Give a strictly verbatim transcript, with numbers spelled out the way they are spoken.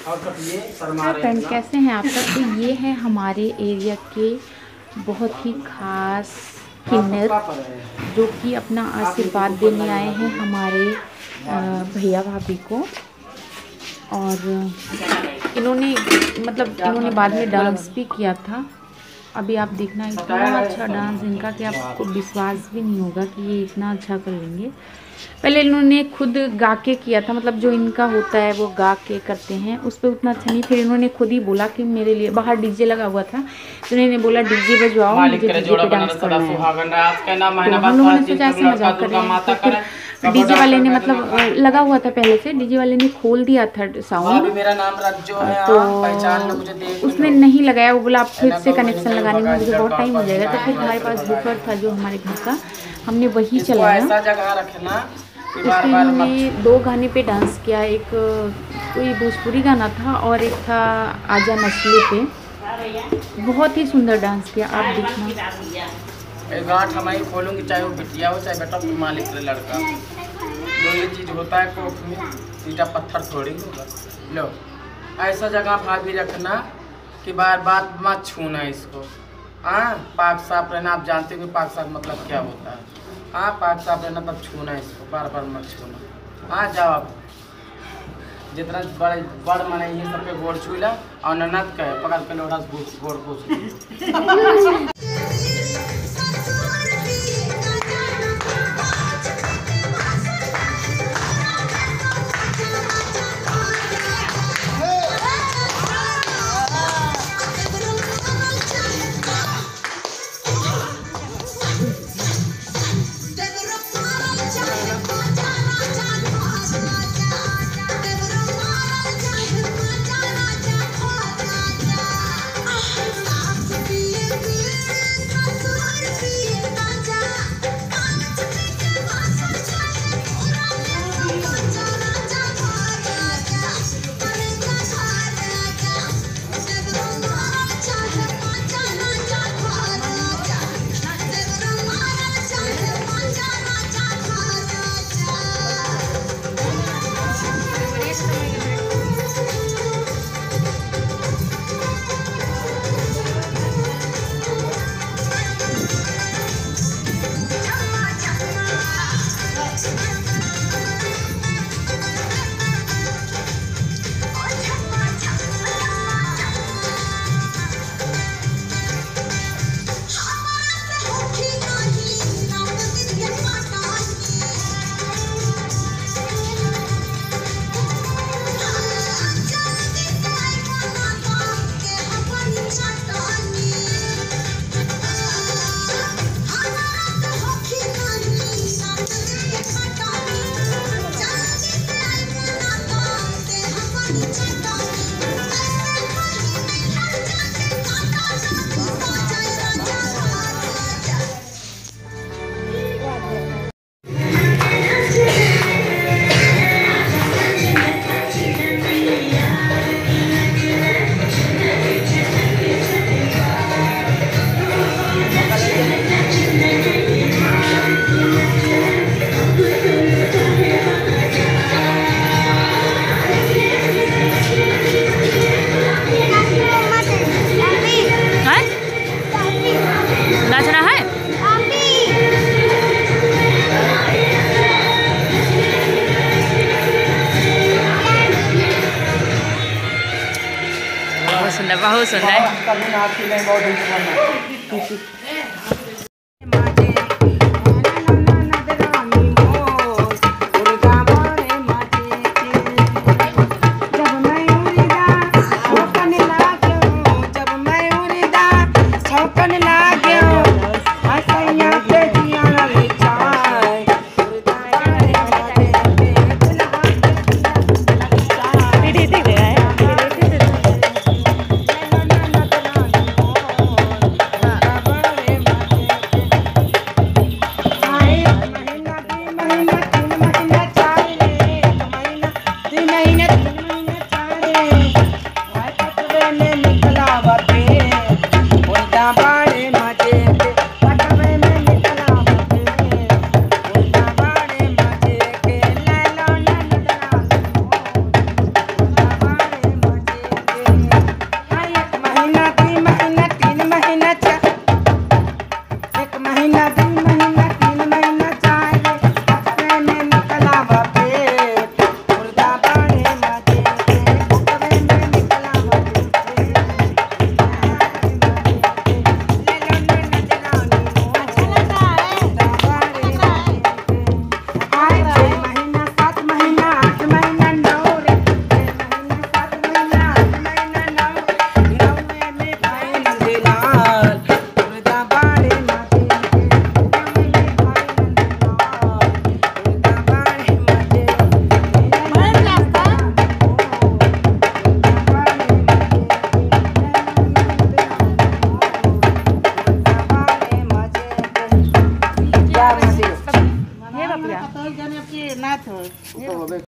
Friend कैसे हैं आप सब। तो ये है हमारे एरिया के बहुत ही खास किन्नर जो कि अपना आशीर्वाद देने आए हैं हमारे भैया भाभी को। और इन्होंने मतलब इन्होंने बाद में डांस भी किया था। अभी आप देखना इतना अच्छा डांस इनका कि आपको विश्वास भी नहीं होगा कि ये इतना अच्छा कर लेंगे। पहले इन्होंने खुद गा के किया था, मतलब जो इनका होता है वो गा के करते हैं, उस पर उतना अच्छा नहीं। फिर इन्होंने खुद ही बोला कि मेरे लिए बाहर डीजे लगा हुआ था, तो इन्होंने बोला डीजे बजवाओ, मुझे डीजे पे डांस करना है। तो हम लोगों ने सोचा ऐसे मजाक करें, तो फिर डीजे वाले ने मतलब लगा हुआ था पहले से, डीजे वाले ने खोल दिया था साउंड, तो उसने नहीं लगाया। वो बोला आप फिर से कनेक्शन लगाने में मुझे बहुत टाइम हो जाएगा। तो फिर हमारे पास बुफर था जो हमारे घर का, हमने वही चलाया। उसमें इन्होंने दो गाने पे डांस किया, एक कोई भोजपुरी गाना था और एक था आजा नस्ले पे। बहुत ही सुंदर डांस किया, आप देखना। गांठ हमारी खोलूंगी, चाहे वो बिटिया हो चाहे बेटा मालिक से लड़का, जो ये चीज़ होता है कोख में, ईटा पत्थर थोड़ी होगा। लो ऐसा जगह भाभी रखना कि बार बार मत छूना इसको। हाँ, पाक साफ रहना। आप जानते हो कि पाक साफ मतलब क्या होता है। हाँ, पाक साफ रहना तब छूना इसको, बार बार मत छूना। हाँ जाओ, आप जितना बड़े बड़ मने ये सबके गोड़ छूला और ननद कहे पकड़ के लोड़ा गोड़ पूछ। सुंदर, बहुत सुंदर। पिया तो जने की ना तो